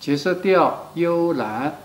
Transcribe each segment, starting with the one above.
角色调幽兰。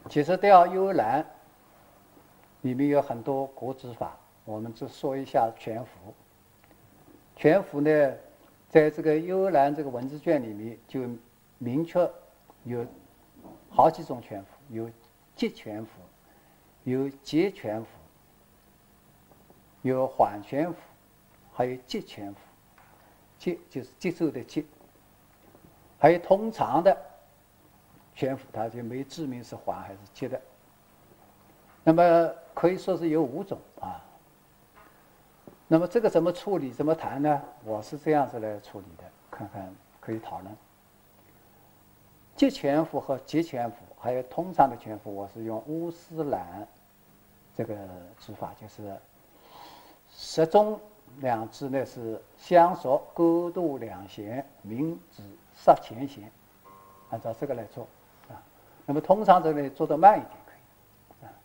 其实调幽兰里面有很多国指法，我们只说一下全符。全符呢，在这个幽兰这个文字卷里面就明确有好几种全符，有急全符，有节全符，有缓全符，还有节全符。节就是节奏的节，还有通常的全符，它就没指明是缓还是节的。那么可以说是有5种啊。那么这个怎么处理、怎么弹呢？我是这样子来处理的，看看可以讨论。节全符和节全符，还有通常的全符，我是用乌斯兰这个指法，就是舌中2字呢是相说勾度2弦，明指杀前弦，按照这个来做啊。那么通常这里做得慢一点可以啊。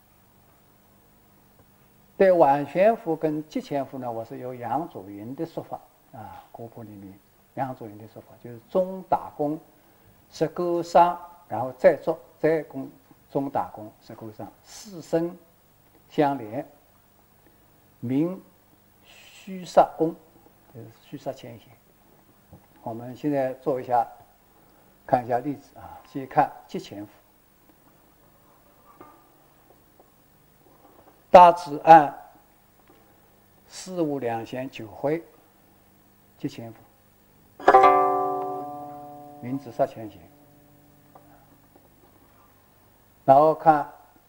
对婉旋符跟节全符呢，我是有杨祖云的说法啊，国谱里面杨祖云的说法就是中打弓，舌勾上，然后再做再弓，中打弓，舌勾上，4声相连，明虚杀弓，就是虚杀前弦。我们现在做一下，看一下例子啊。先看节全符，大致按4、5、2弦9回，节全符，明指杀前弦。然后看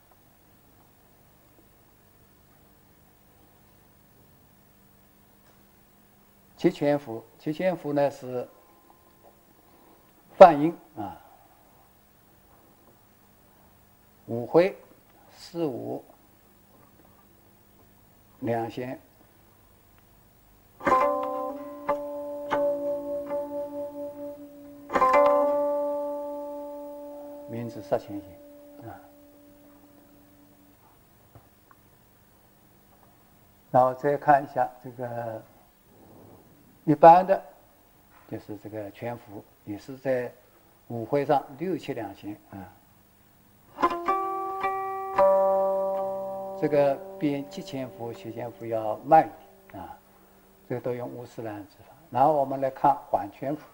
节全符，节全符呢是泛音啊，5回4、5、2弦，明指杀前弦啊。然后再看一下这个一般的，就是这个全符，也是在5回上6、7、2弦啊。这个编节全符、节全符要慢一点啊，这个都用乌斯兰指法。然后我们来看缓全符，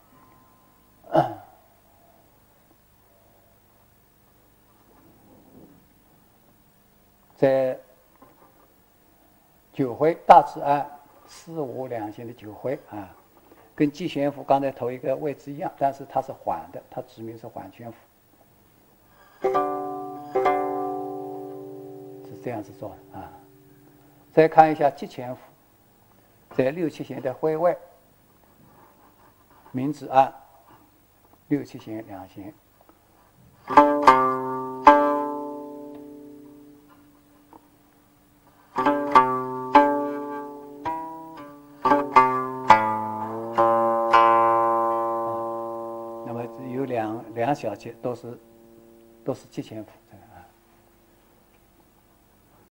在9回大致按4、5、2弦的9回啊，跟节全符刚才头一个位置一样，但是它是缓的，它指明是缓全符，是这样子做的啊。再看一下节全符，在6、7弦的徽外，明指按6、7弦2弦。2小节都是节全符，这个